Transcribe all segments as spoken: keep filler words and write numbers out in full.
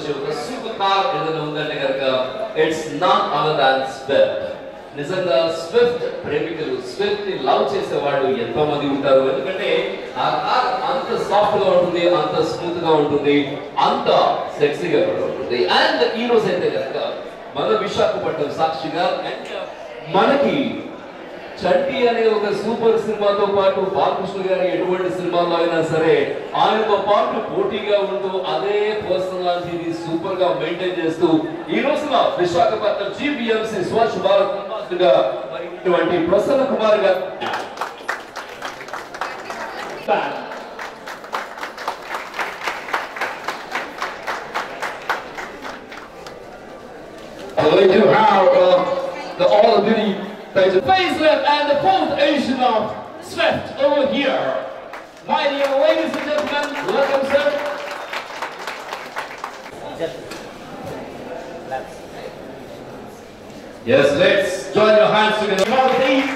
వచ్చే ఒక super car ఏదైనా ఉందంటే కనుక it's not other than Swift. నిజంగా స్విఫ్ట్ ప్రేమికులు, స్విఫ్ట్ ని లవ్ చేసే వాళ్ళు ఎంతో మంది ఉంటారు. ఎందుకంటే ఆ కార్ అంత సాఫ్ట్ గా ఉంటుంది, అంత స్మూత్ గా ఉంటుంది, అంత సెక్సీగా కూడా ఉంటుంది. అండ్ ఈ రోజు అయితే కనుక మన విశాఖపట్నం సాక్షిగా మనకి చంటి అనే ఒక సూపర్ సినిమాతో పాటు బాలకృష్ణ గారి ఎటువంటి సినిమాలో అయినా సరే ఆయనతో పాటు పోటీగా ఉంటూ అదే పర్సనాలిటీని సూపర్ గా మెయింటైన్ చేస్తూ ఈ రోజున విశాఖపట్నం జీబీఎంసీ స్వచ్ఛ భారత్ అంబాసిడర్గా ఇటువంటి ప్రసన్న కుమార్ గారు the all beauty facelift and the fourth edition of Swift over here. My dear ladies and gentlemen, welcome sir. Yes, let's join your hands together. Please.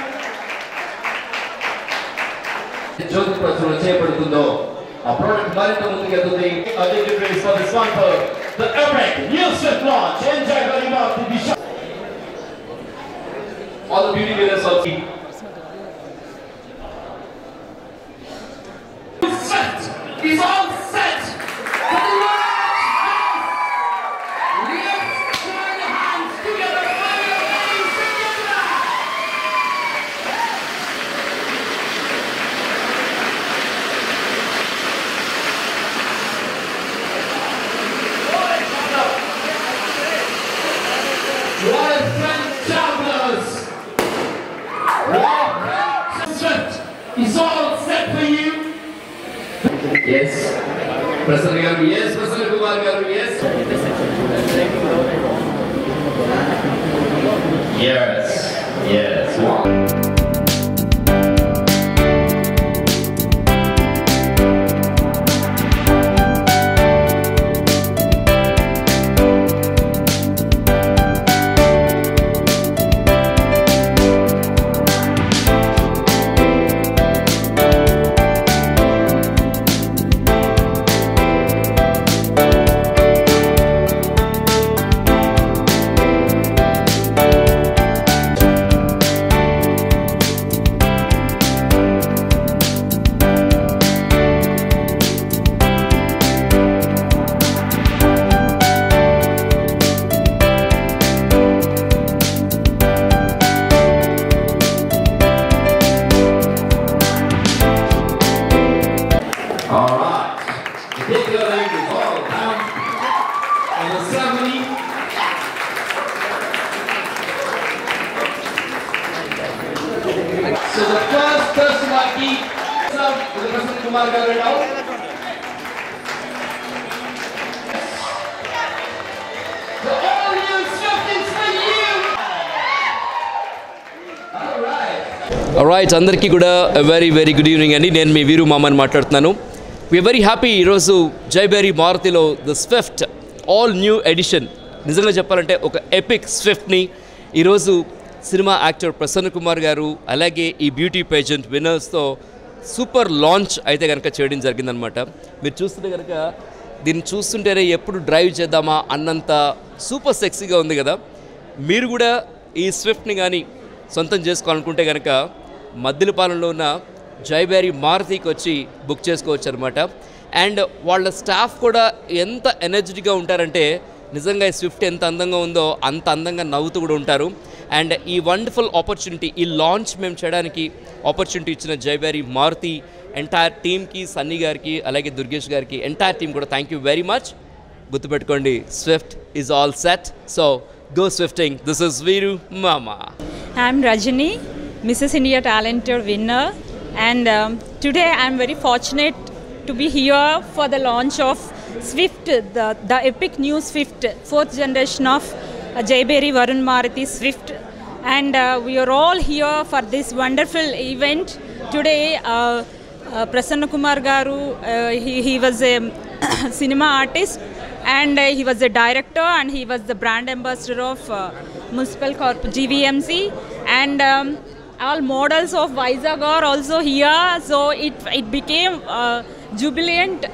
Jyoti Prasura చేపడుతుందో ఆ product మరింత ముందుకెళ్తుంది. A big praise for this one for the epic new Swift launch. Enjoy very much the Vishal. All the beauty winners of the set is all set. Let's join the hands together. What a fantabulous! It's all set for you. Yes. Prasanna garu, yes. Prasanna Kumar garu, yes. Yes. Yes. So the first person I keep up with Prasanna Kumar garu now. The all new Swift is for you. All right. All right, andarki kuda a very very good evening andi. Nenu mee Veeru Maman maatladutunnanu. We are very happy ee roju Jayberry Marutilo the Swift all new edition. నిజంగా చెప్పాలంటే ఒక epic Swift ని ఈ రోజు cinema actor Prasanna Kumar garu అలాగే ఈ beauty pageant విన్నర్స్తో super launch అయితే కనుక చేయడం జరిగిందనమాట. మీరు చూస్తుంటే కనుక దీన్ని చూస్తుంటేనే ఎప్పుడు డ్రైవ్ చేద్దామా అన్నంత సూపర్ సెక్సీగా ఉంది కదా. మీరు కూడా ఈ స్విఫ్ట్ని కానీ సొంతం చేసుకోవాలనుకుంటే కనుక మద్దిలపాలెంలో ఉన్న జైబెరీ మారుతికి వచ్చి బుక్ చేసుకోవచ్చు అనమాట. అండ్ వాళ్ళ స్టాఫ్ కూడా ఎంత ఎనర్జెటిక్గా ఉంటారంటే నిజంగా ఈ స్విఫ్ట్ ఎంత అందంగా ఉందో అంత అందంగా నవ్వుతూ కూడా ఉంటారు. అండ్ ఈ వండర్ఫుల్ ఆపర్చునిటీ ఈ లాంచ్ మేము చేయడానికి ఆపర్చునిటీ ఇచ్చిన జైబెరీ మారుతి ఎంటైర్ టీమ్కి, సన్నీ గారికి అలాగే దుర్గేష్ గారికి ఎంటైర్ టీమ్ కూడా థ్యాంక్ యూ వెరీ మచ్. గుర్తుపెట్టుకోండి, Swift is all set. So go swifting. This is Veeru Mama. I'm Rajani, Mrs India talented winner, and today I'm very fortunate to be here for the launch of Swift, the, the epic new Swift, fourth generation of uh, Jayberry Varun Maruti Swift. And uh, we are all here for this wonderful event. Today, uh, uh, Prasanna Kumar Garu, uh, he, he was a cinema artist, and uh, he was a director, and he was the brand ambassador of uh, Municipal Corp G V M C. And um, all models of Vizag are also here, so it, it became uh, jubilant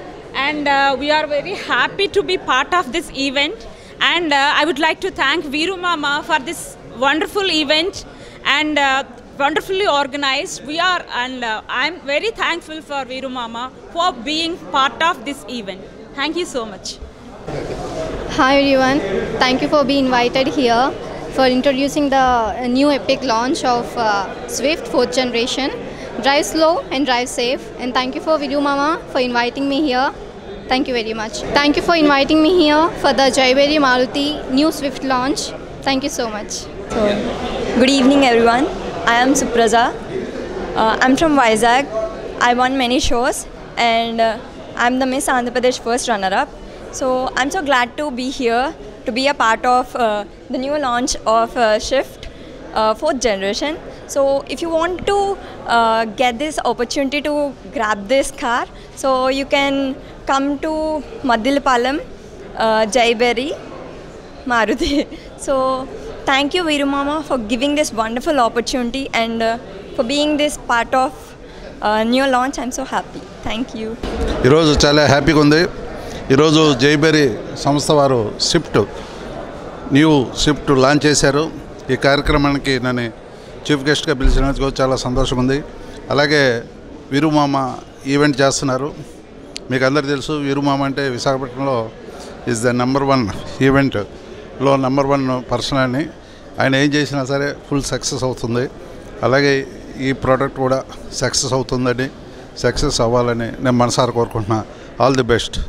and uh, we are very happy to be part of this event. And uh, I would like to thank Veeru Mama for this wonderful event and uh, wonderfully organized. We are, and uh, I'm very thankful for Veeru Mama for being part of this event. Thank you so much. Hi everyone, thank you for being invited here for introducing the uh, new epic launch of uh, Swift fourth generation. Drive slow and drive safe, and thank you for Veeru Mama for inviting me here. Thank you very much. Thank you for inviting me here for the Jaiberry Maruti new Swift launch. Thank you so much. So, good evening everyone. I am Supraja. Uh, I'm from Vizag. I won many shows and uh, I'm the Miss Andhra Pradesh first runner-up. So I'm so glad to be here to be a part of uh, the new launch of uh, Swift uh, fourth generation. So if you want to uh, get this opportunity to grab this car, so you can come to Madilpalam, uh, Jaiberry Maruti. So thank you Veeru Mama for giving this wonderful opportunity and uh, for being this part of uh, new launch. I'm so happy. Thank you. ఈరోజు చాలా హ్యాపీగా ఉంది. ఈరోజు జైబెరీ సంస్థ వారు Swift new Swift launch చేశారు. ఈ కార్యక్రమానికి నన్ను చీఫ్ గెస్ట్గా పిలిచినందుకు చాలా సంతోషం ఉంది. అలాగే వీరు మామ ఈవెంట్ చేస్తున్నారు. మీకు అందరికీ తెలుసు వీరు మామ అంటే విశాఖపట్నంలో ఈజ్ ద నెంబర్ వన్ ఈవెంట్లో నెంబర్ వన్ పర్సన్ అని. ఆయన ఏం చేసినా సరే ఫుల్ సక్సెస్ అవుతుంది. అలాగే ఈ ప్రోడక్ట్ కూడా సక్సెస్ అవుతుందని, సక్సెస్ అవ్వాలని నేను మనసారా కోరుకుంటున్నా. All the best.